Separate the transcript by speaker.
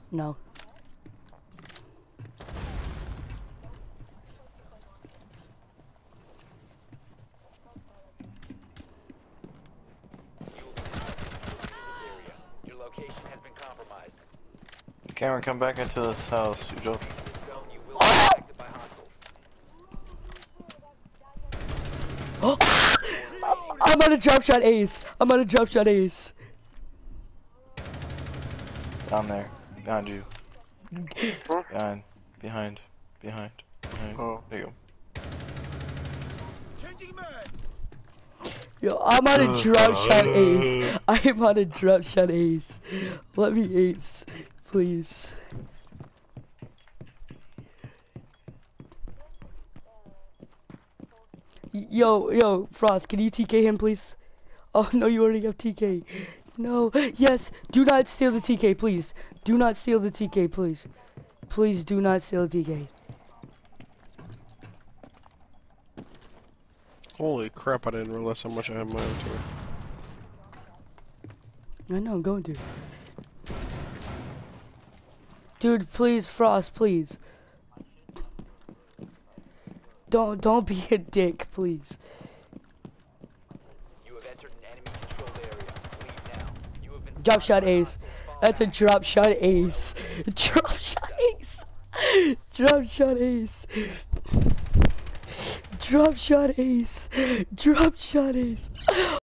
Speaker 1: No.
Speaker 2: Your location has been compromised.
Speaker 3: Cameron, come back into this house. You don't.
Speaker 2: You will be affected by hostiles.
Speaker 1: I'm on a drop shot ace. I'm on a drop shot ace.
Speaker 3: Down there. Behind you. Behind.
Speaker 4: Oh.
Speaker 3: There you go.
Speaker 1: Yo, I'm on a drop shot ace. I'm on a drop shot ace. Let me ace, please. Yo, Frost, can you TK him, please? Oh, no, you already have TK. No, yes, do not steal the TK, please. Do not steal the TK, please. Please do not steal the TK.
Speaker 4: Holy crap, I didn't realize how much I had my own to.
Speaker 1: I know, I'm going to. Dude, please, Frost, please. Don't be a dick, please.
Speaker 2: You have entered an enemy controlled area. Leave now. You have been
Speaker 1: Drop shot ace. That's a drop shot ace. Drop shot ace. Drop shot ace. Drop shot ace. Drop shot ace.